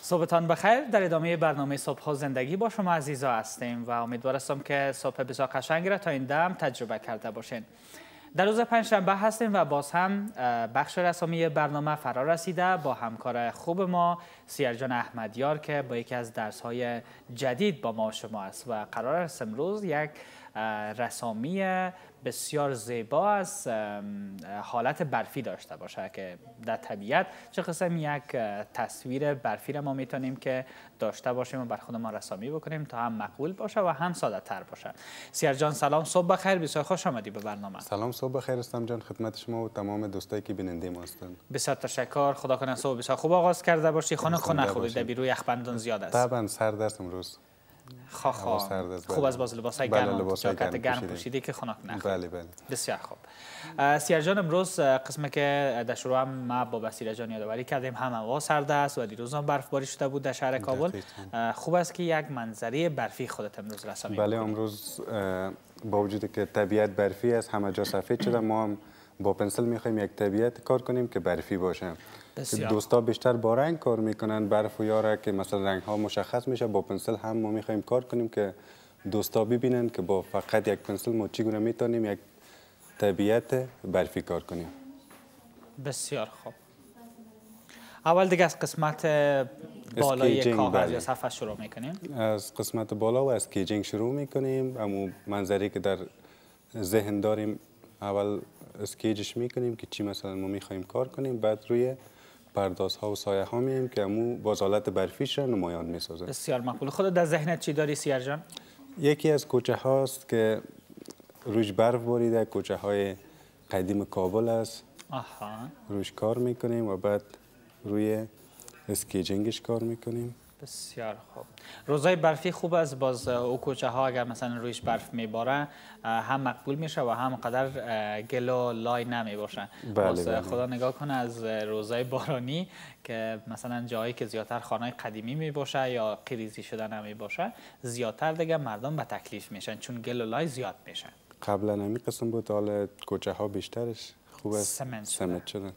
صبحتان بخیر. در ادامه برنامه صبح زندگی با شما عزیزا هستیم و امیدوار هستم که صبح بسیار قشنگ را تا این دم تجربه کرده باشین. در روز پنجشنبه هستیم و باز هم بخش رسمی برنامه فرا رسیده با همکار خوب ما سیرجان احمدیار که با یکی از درس‌های جدید با ما شما است و قرار است امروز یک رسامی بسیار زیبا از حالت برفی داشته باشه که در طبیعت چه قسم یک تصویر برفی را ما میتونیم که داشته باشیم و بر خود ما رسامی بکنیم تا هم مقبول باشه و هم ساده تر باشه. سیرجان سلام، صبح بخیر، بسیار خوش آمدی به برنامه. سلام، صبح بخیر استم جان، خدمت شما و تمام دوستایی که بیننده ما هستند. بسیار تشکر، خدا کنه صبح بسیار خوب آغاز کرده باشی. خونه نخورید، بیرو یخبندون زیاد است. طبعا سرد است امروز. خوب از باز لباسای گرم جاکت گرم پوشیدی که خنک نخورید. بله. بسیار خوب. سیرجان امروز قسمی که در شروع هم ما با سیرجان یادآوری کردیم هم هوا سرد است و دیروز هم برفباری شده بود در شهر کابل. خوب است که یک منظره برفی خودت امروز رسمی. بله، امروز با وجودی که طبیعت برفی است، همه جا سفید شده، ما هم با پنسل میخوایم یک طبیعت کار کنیم که برفی باشه. دوستا بیشتر با رنگ کار میکنن، برف و یاره که مثلا رنگ ها مشخص میشه. با پنسل هم ما میخوایم کار کنیم که دوستا ببینن که با فقط یک پنسل ما چگونه میتونیم یک طبیعت برفی کار کنیم. بسیار خوب. اول دیگه از قسمت بالای کاغذ یا صفحه شروع میکنیم. از قسمت بالا و از اسکیجینگ شروع میکنیم. اما منظری که در ذهن داریم اول اسکیجش میکنیم که چی مثلا ما میخوایم کار کنیم، بعد روی پردازها و سایه ها میایم که امو باز حالت برفیش را نمایان میسازه. بسیار مقبول. خودت در ذهنت چی داری سیرجان؟ یکی از کوچه هاست که روش برف باریده، کوچه های قدیم کابل است. روش کار میکنیم و بعد روی اسکیجینگش کار میکنیم. بسیار خوب. روزای برفی خوب است، باز او کوچه ها اگر مثلا رویش برف میباره هم مقبول میشه و هم قدر گل و لای نمی باشه. بله. خدا نگاه کنه از روزای بارانی که مثلا جایی که زیادتر خانه قدیمی می باشه یا قریزی شده نمی باشه، زیادتر دیگه مردم به تکلیف میشن چون گل و لای زیاد میشن. قبلا نمی قسم بود، حالا کوچه ها بیشترش خوب است سمت شدن.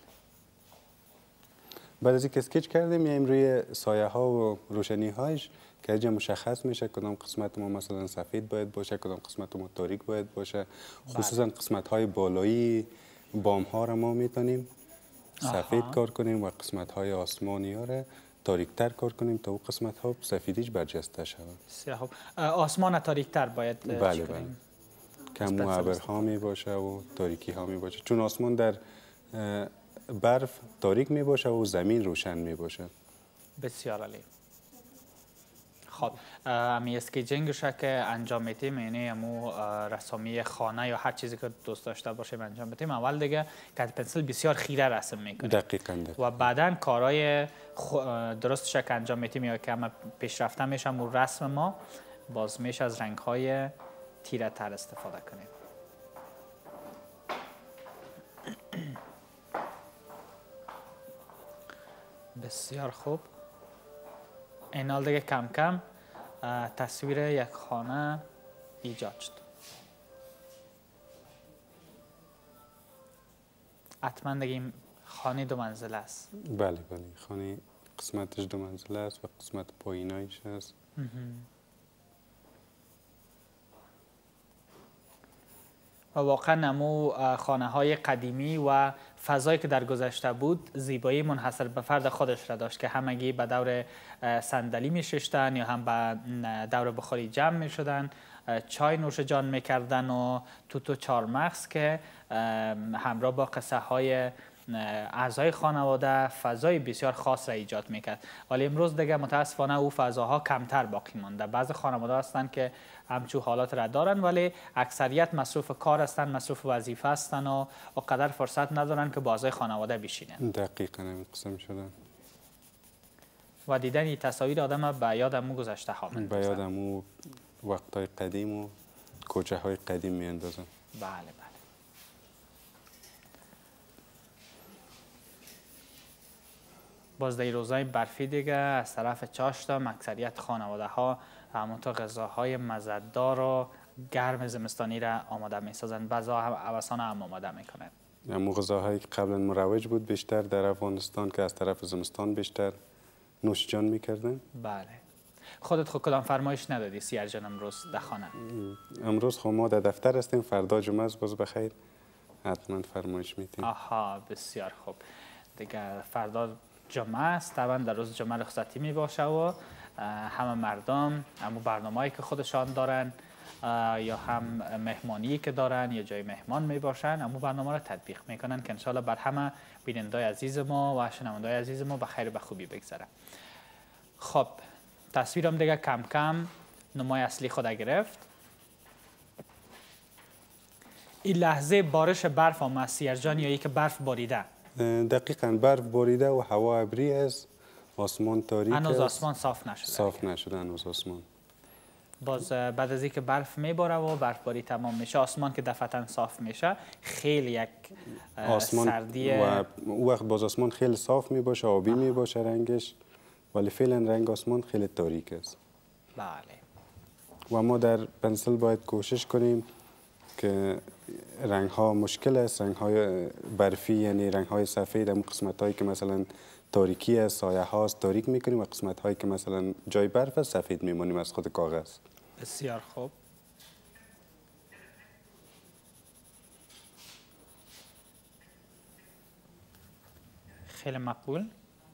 بعد از اینکه اسکیچ کردیم میایم روی سایه ها و روشنی هایش که اینجا مشخص میشه کدام قسمت ما مثلا سفید باید باشه، کدام قسمت ما تاریک باید باشه. خصوصا قسمت های بالایی بام ها را ما میتونیم سفید کار کنیم و قسمت های آسمانی ها را تاریک تر کار کنیم تا او قسمت ها سفیدیش برجسته شود. آسمان تاریک تر باید بله. کم ابرها می باشه و تاریکی ها می باشه، چون آسمان در برف تاریک می باشه و زمین روشن می باشه. بسیار عالی. خب امی اسکیجینگش که انجام میتیم، یعنی امو رسامی خانه یا هر چیزی که دوست داشته باشیم انجام میتیم، اول دیگه کت پنسل بسیار خیره رسم میکنیم. دقیقاً. و بعدا کارهای درستش که انجام میتیم یا که همه پیشرفته میشه و رسم ما باز میشه از رنگ های تیره تر استفاده کنیم. بسیار خوب. این حال دیگه کم کم تصویر یک خانه ایجاد شد. حتما دیگه این خانه 2 منزله است. بله. خانه قسمتش 2 منزله است و قسمت پایینایش است. و واقعا نمو خانه های قدیمی و فضایی که در گذشته بود زیبایی منحصر به فرد خودش را داشت که همگی به دور صندلی می ششتن یا هم به دور بخاری جمع می شدن، چای نوش جان می کردن و توت و چارمغز که همراه با قصه های اعضای خانواده فضای بسیار خاص را ایجاد میکرد. ولی امروز دیگه متاسفانه او فضاها کمتر باقی مانده. بعضی خانواده هستند که همچو حالات را دارن ولی اکثریت مصروف کار هستند، مصروف وظیفه هستند و قدر فرصت ندارن که با اعضای خانواده بشینن. دقیقاً همین قسم شدن. و دیدن این تصاویر آدم به یاد امو گذشته ها میندازه. به یاد امو وقتای قدیم و کوچه های قدیم میاندازن. بله. باز در روزهای برفی دیگه از طرف چاشتم اکثریت خانواده ها همونطور غذاهای مزه‌دار و گرم زمستانی را آماده میسازند. بعضا اوسان هم آماده میکنن. اما غذاهایی که قبلا مروج بود بیشتر در افغانستان که از طرف زمستان بیشتر نوش جان میکردن. بله. خودت خود کدام فرمایش ندادی سیار جان امروز در خانه؟ امروز خب ما در دفتر هستیم، فردا جمعه است، باز بخیر حتما فرمایش میدیم. آها بسیار خوب. دیگه فردا جمعه است، طبعا در روز جمعه رخصتی می باشه و همه مردم اما برنامه‌ای که خودشان دارن یا هم مهمانی که دارن یا جای مهمان می باشن اما برنامه را تطبیق میکنن که انشالله بر همه بینندای عزیز ما و شنوندای عزیز ما به خیر و خوبی بگذره. خب تصویرم دیگه کم کم نمای اصلی خود گرفت. این لحظه بارش برف آمد سیار جان یا که برف باریده؟ دقیقاً برف باریده و هوا ابری است، آسمان تاریک است. هنوز آسمان صاف نشده. صاف نشده هنوز آسمان. باز بعد از اینکه برف میباره و برفباری تمام میشه آسمان که دفعتا صاف میشه خیلی یک آسمان سردی و او وقت باز آسمان خیلی صاف میباشه، آبی میباشه رنگش، ولی فعلا رنگ آسمان خیلی تاریک است. بله. و ما در پنسل باید کوشش کنیم که رنگ ها مشکل است، رنگ های برفی یعنی رنگ های سفید، اون قسمت هایی که مثلا تاریکی است، سایه هاست تاریک میکنیم و قسمت هایی که مثلا جای برف است سفید میمونیم از خود کاغذ. بسیار خوب. خیلی مقبول.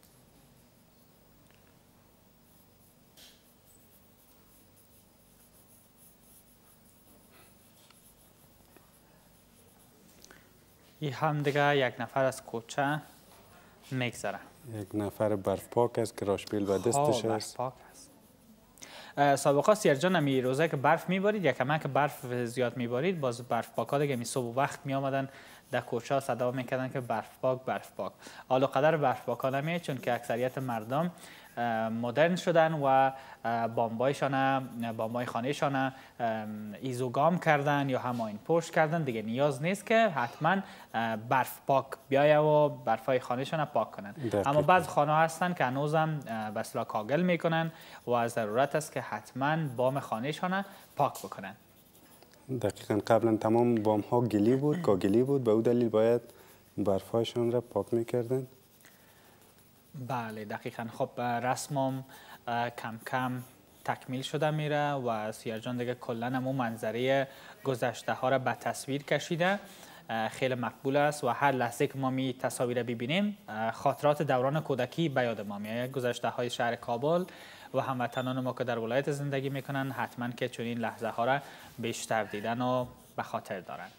این هم دیگه یک نفر از کوچه میگذره. یک نفر برف پاک است که راشپیل و دستش است. برف پاک است. سابقا سیار جان امی روزه که برف میبارید یا کمک که برف زیاد میبارید باز برف پاکا دیگه می صبح وقت می آمدن در کوچه صدا میکردن که برف پاک برف پاک. حالا قدر برف پاکا نمیه چون که اکثریت مردم مدرن شدن و بامبای خانهشان ایزوگام کردن یا هماین پشت کردن، دیگه نیاز نیست که حتما برف پاک بیایه و برفای خانهشان پاک کنن. اما بعض خانه هستن که هنوزم به اصطلاح کاگل میکنن و ضرورت است که حتما بام خانهشان پاک بکنن. دقیقاً قبلا تمام بام ها گلی بود، کاگلی بود، به او دلیل باید برفایشان را پاک میکردن. بله دقیقاً. خب رسمم کم کم تکمیل شده میره و سیار جان دیگه کلا همون منظره گذشته ها را به تصویر کشیده. خیلی مقبول است و هر لحظه که ما می تصاویر ببینیم خاطرات دوران کودکی به یاد ما میاد. گذشته های شهر کابل و هموطنان ما که در ولایت زندگی میکنن حتما که چنین لحظه ها را بیشتر دیدن و به خاطر دارن.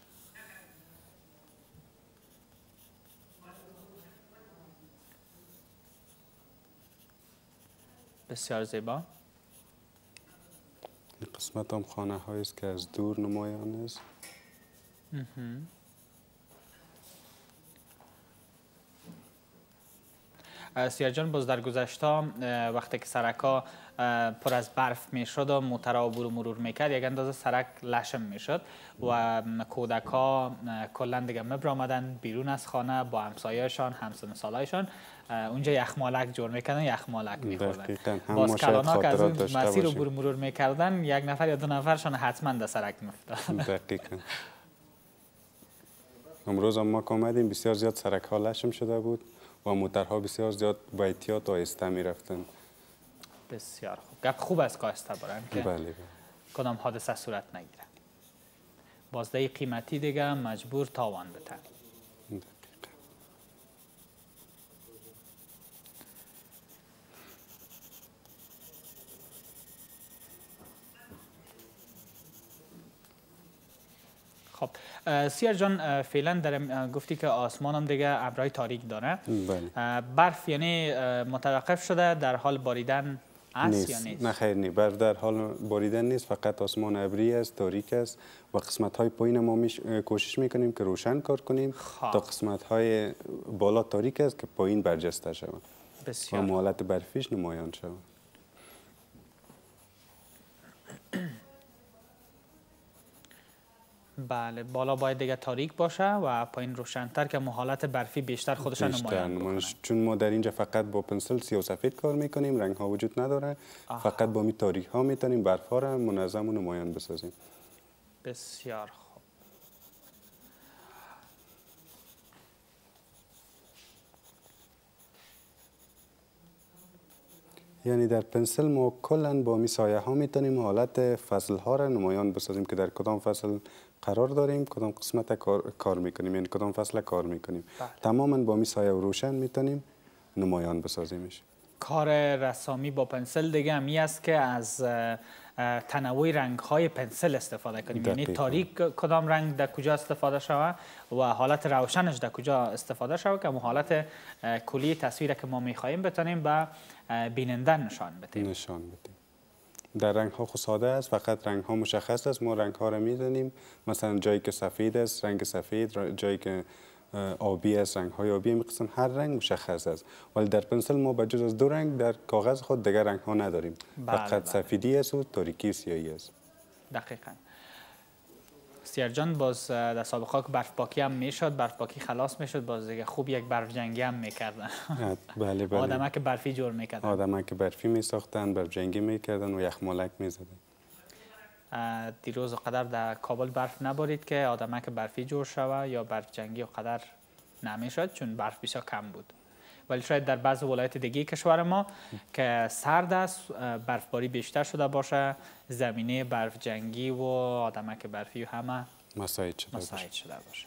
بسیار زیبا. این قسمت هم خانه هایی است که از دور نمایان است. سیار جان باز در گذشته وقتی که سرکا پر از برف میشد و موترها مرور میکرد یک اندازه سرک لشم میشد و کودک ها کلا دیگه مبر آمدن بیرون از خانه با همسایه‌شان همسن سالایشان اونجا یخمالک جور میکردن، یخمالک میخوردن. باز کلانا که از اون مسیر رو مرور میکردن یک نفر یا دو نفرشان حتما در سرک میفتاد. دقیقاً. امروز هم ما که آمدیم بسیار زیاد سرک ها لشم شده بود و موترها بسیار زیاد با احتیاط و آهسته میرفتن. بسیار خوب. گپ خوب است که آهسته برن که بله. کدام حادثه صورت نگیره. بازده قیمتی دیگه مجبور تاوان بده. خب سیار جان فعلا در گفتی که آسمان هم دیگه ابرهای تاریک داره. بله. برف یعنی متوقف شده در حال باریدن است یا نیست؟ نه خیر نیست، برف در حال باریدن نیست، فقط آسمان ابری است، تاریک است و قسمت های پایین ما کوشش میکنیم که روشن کار کنیم تا قسمت های بالا تاریک است که پایین برجسته شود و حالت برفیش نمایان شود. بله بالا باید دیگه تاریک باشه و پایین روشن‌تر که حالت برفی بیشتر خودش نمایان بکنه. چون ما در اینجا فقط با پنسل سیاه و سفید کار میکنیم، رنگ ها وجود نداره. فقط با می تاریک ها میتونیم برف ها را منظم و نمایان بسازیم. بسیار خوب. یعنی در پنسل ما کلا با می سایه ها میتونیم حالت فصل ها را نمایان بسازیم که در کدام فصل قرار داریم، کدام قسمت کار میکنیم، یعنی کدام فصل کار میکنیم. تماما با می سایه و روشن میتونیم نمایان بسازیمش. کار رسامی با پنسل دیگه همی است که از تنوع رنگ های پنسل استفاده کنیم، یعنی تاریک کدام رنگ در کجا استفاده شود و حالت روشنش در کجا استفاده شود که حالت کلی تصویر که ما میخواهیم بتونیم به بیننده نشان بدیم. در رنگ ها خود ساده است، فقط رنگ ها مشخص است. ما رنگ ها را میدونیم، مثلا جایی که سفید است رنگ سفید، جایی که آبی است رنگ های آبی، این قسم هر رنگ مشخص است. ولی در پنسل ما بجز از دو رنگ در کاغذ خود دیگر رنگ ها نداریم. فقط سفیدی است و تاریکی سیاهی است. دقیقاً. سیار جان باز در سابقه که برف پاکی هم میشد، برف پاکی خلاص میشد، باز دیگه خوب یک برف جنگی هم میکردن. بله بله. آدمک که برفی جور میکردن. آدمک که برفی میساختن، برف جنگی میکردن و یخمالک میزدن. دیروز قدر در کابل برف نبارید که آدمک که برفی جور شود یا برف جنگی قدر نمیشد چون برف بسیار کم بود. ولی شاید در بعض ولایت دیگه کشور ما که سرد است، برفباری بیشتر شده باشه، زمینه برف جنگی و آدمک برفی همه مساعد شده باشه.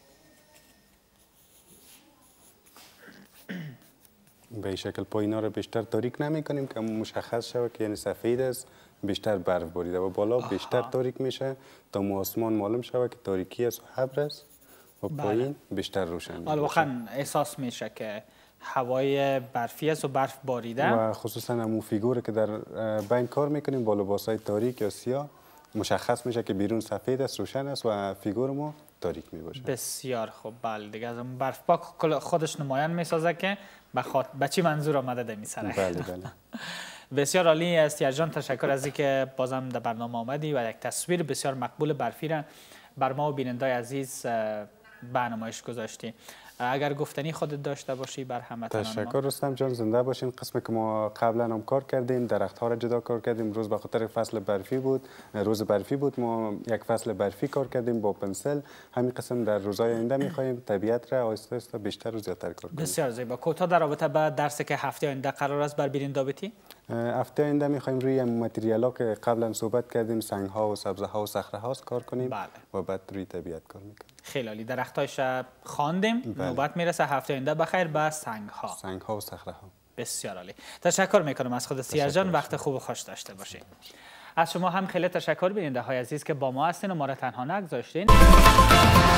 به این شکل پایینا رو بیشتر تاریک نمی کنیم که مشخص شود که یعنی سفید است، بیشتر برف باریده و بالا بیشتر تاریک میشه تا آسمان معلوم شود که تاریکی است و ابر است و پایین بیشتر روشن میشه. واقعا احساس میشه که هوای برفی است و برف باریده و خصوصا همون فیگور که در بین کار میکنیم با لباسای تاریک یا سیاه مشخص میشه که بیرون سفید است، روشن است و فیگور ما تاریک میباشه. بسیار خوب. بله دیگه از اون برف پاک خودش نمایان میسازه که به چی منظور آمده در میسره. بله بله. بسیار عالی است جان، تشکر از اینکه بازم در برنامه آمدی و یک تصویر بسیار مقبول برفی را بر ما و بیننده عزیز به نمایش گذاشتی. اگر گفتنی خودت داشته باشی بر هموطنان ما. تشکر رستم جان، زنده باشین. قسمی که ما قبلا هم کار کردیم، درخت ها را جدا کار کردیم. روز به خاطر فصل برفی بود، روز برفی بود، ما یک فصل برفی کار کردیم با پنسل. همین قسم در روزهای آینده می‌خوایم طبیعت را آهسته آهسته بیشتر و زیادتر کار کنیم. بسیار زیبا. کوتاه در رابطه با درسی که هفته آینده قرار است بر بیننده بدی؟ هفته آینده می‌خوایم روی متریال‌ها که قبلا صحبت کردیم، سنگ‌ها و سبزه‌ها و صخره‌ها کار کنیم. بله. و بعد روی طبیعت کار می‌کنیم. خیلی عالی. درختایش خواندیم. نوبت میرسه هفته آینده بخیر به سنگ‌ها و صخره‌ها. بسیار عالی. تشکر میکنم از خود سیار جان. وقت خوب و خوش داشته باشید. از شما هم خیلی تشکر بیننده های عزیز که با ما هستین و ما را تنها نگذاشتین.